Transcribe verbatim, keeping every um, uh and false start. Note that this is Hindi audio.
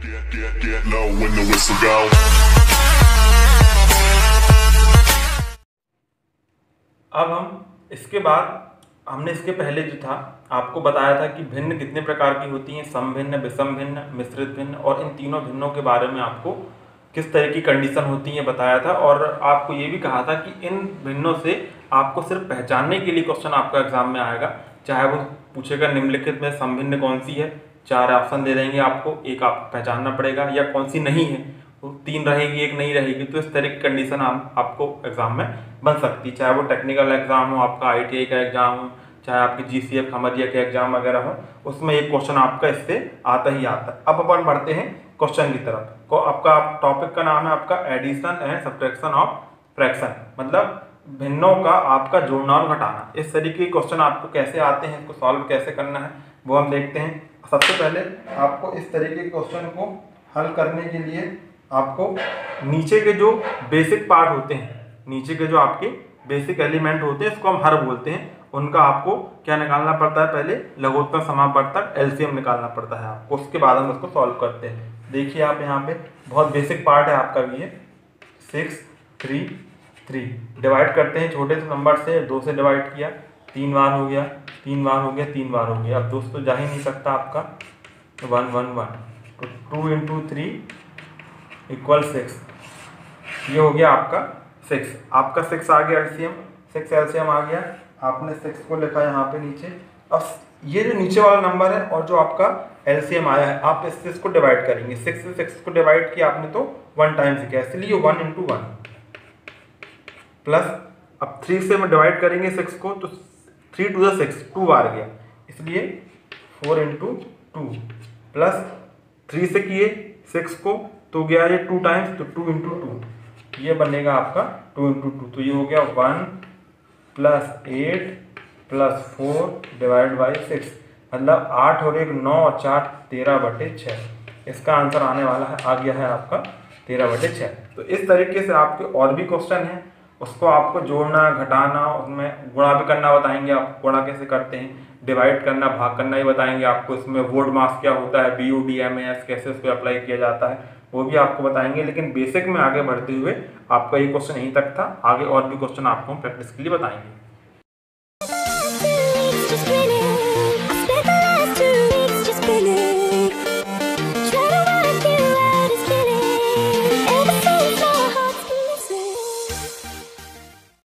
अब हम इसके बाद हमने इसके पहले जो था आपको बताया था कि भिन्न कितने प्रकार की होती हैं, समभिन्न, विषम भिन्न, मिश्रित भिन्न, और इन तीनों भिन्नों के बारे में आपको किस तरह की कंडीशन होती है बताया था। और आपको ये भी कहा था कि इन भिन्नों से आपको सिर्फ पहचानने के लिए क्वेश्चन आपका एग्जाम में आएगा, चाहे वो पूछेगा निम्नलिखित में समभिन्न कौन सी है, चार ऑप्शन दे देंगे आपको, एक आपको पहचानना पड़ेगा, या कौन सी नहीं है, वो तीन रहेगी एक नहीं रहेगी। तो इस तरह की कंडीशन आप, आपको एग्जाम में बन सकती है, चाहे वो टेक्निकल एग्जाम हो, आपका आई टी आई का एग्जाम हो, चाहे आपकी जी सी एफ खमरिया के एग्जाम वगैरह हो, उसमें एक क्वेश्चन आपका इससे आता ही आता है। अब अपन बढ़ते हैं क्वेश्चन की तरफ। को आपका टॉपिक का नाम है आपका addition and subtraction of fraction, मतलब भिन्नों का आपका जोड़ना और घटाना। इस तरीके के क्वेश्चन आपको कैसे आते हैं, इसको सॉल्व कैसे करना है वो हम देखते हैं। सबसे पहले आपको इस तरीके के क्वेश्चन को हल करने के लिए आपको नीचे के जो बेसिक पार्ट होते हैं, नीचे के जो आपके बेसिक एलिमेंट होते हैं, इसको हम हर बोलते हैं, उनका आपको क्या निकालना पड़ता है, पहले लघुत्तम समापवर्तक एलसीएम निकालना पड़ता है आपको, उसके बाद हम उसको सॉल्व करते हैं। देखिए आप यहाँ पे बहुत बेसिक पार्ट है आपका भी, ये सिक्स थ्री थ्री डिवाइड करते हैं छोटे से नंबर से, दो से डिवाइड किया, तीन बार हो गया, तीन बार हो गया, तीन बार हो गया। अब दोस्तों जा ही नहीं सकता आपका, वन वन वन, तो two into three equal six, ये हो गया आपका सिक्स। आपका सिक्स आ गया एलसीएम, सिक्स एलसीएम आ गया, आपने सिक्स को लिखा यहाँ पे नीचे। अब ये जो नीचे वाला नंबर है और जो आपका एलसीएम आया है, आप इससे इसको डिवाइड करेंगे, सिक्स से सिक्स को डिवाइड किया आपने तो वन टाइम से किया, इसलिए वन इंटू वन प्लस, अब थ्री से हम डिवाइड करेंगे सिक्स को, तो three two the six, two बार गया, इसलिए four into two plus three से किए सिक्स को तो गया ये टू टाइम्स, तो टू इंटू टू, ये बनेगा आपका टू इंटू टू, तो ये हो गया one plus eight plus four divide by six, मतलब आठ और एक नौ और चार तेरह बटे छः। इसका आंसर आने वाला है, आ गया है आपका तेरह बटे छः। तो इस तरीके से आपके और भी क्वेश्चन हैं, उसको आपको जोड़ना घटाना, उसमें गुणा भी करना बताएंगे, आप गुणा कैसे करते हैं, डिवाइड करना भाग करना ही बताएंगे आपको, इसमें वोड मास क्या होता है, B O D M S कैसे उसको अप्लाई किया जाता है वो भी आपको बताएंगे। लेकिन बेसिक में आगे बढ़ते हुए आपका ये क्वेश्चन यहीं तक था, आगे और भी क्वेश्चन आपको हम प्रैक्टिस के लिए बताएंगे। Just spinning, I spent the last two weeks just spinning.